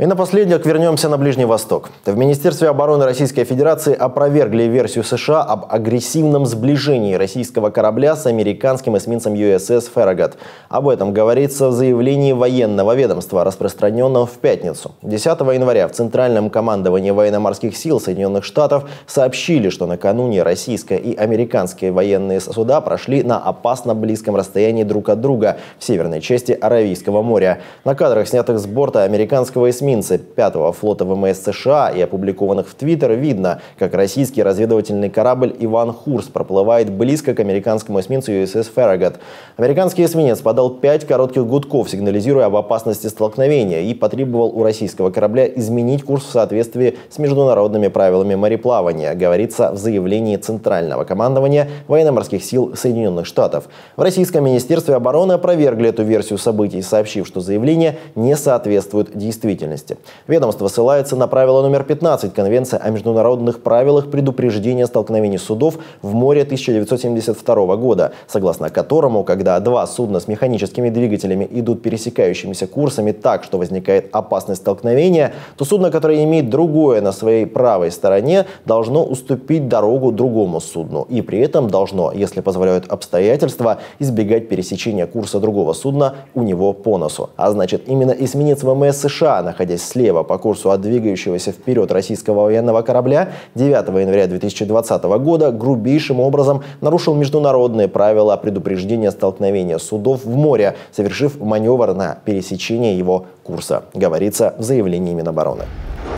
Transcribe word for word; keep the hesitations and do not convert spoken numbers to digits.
И напоследок вернемся на Ближний Восток. В Министерстве обороны Российской Федерации опровергли версию США об агрессивном сближении российского корабля с американским эсминцем ю эс эс «Фаррагат». Об этом говорится в заявлении военного ведомства, распространенном в пятницу. десятого января в Центральном командовании военно-морских сил Соединенных Штатов сообщили, что накануне российские и американские военные суда прошли на опасно близком расстоянии друг от друга в северной части Аравийского моря. На кадрах, снятых с борта американского эсминца пятого флота вэ эм эс США и опубликованных в Твиттер, видно, как российский разведывательный корабль «Иван Хурс» проплывает близко к американскому эсминцу ю эс эс «Фаррагат». Американский эсминец подал пять коротких гудков, сигнализируя об опасности столкновения, и потребовал у российского корабля изменить курс в соответствии с международными правилами мореплавания, говорится в заявлении Центрального командования военно-морских сил Соединенных Штатов. В Российском министерстве обороны опровергли эту версию событий, сообщив, что заявление не соответствует действительности. Ведомство ссылается на правило номер пятнадцать Конвенции о международных правилах предупреждения столкновений судов в море тысяча девятьсот семьдесят второго года, согласно которому, когда два судна с механическими двигателями идут пересекающимися курсами так, что возникает опасность столкновения, то судно, которое имеет другое на своей правой стороне, должно уступить дорогу другому судну и при этом должно, если позволяют обстоятельства, избегать пересечения курса другого судна у него по носу. А значит, именно эсминец вэ эм эс США, находясь слева по курсу от двигающегося вперед российского военного корабля, девятого января две тысячи двадцатого года грубейшим образом нарушил международные правила предупреждения столкновения судов в море, совершив маневр на пересечение его курса, говорится в заявлении Минобороны.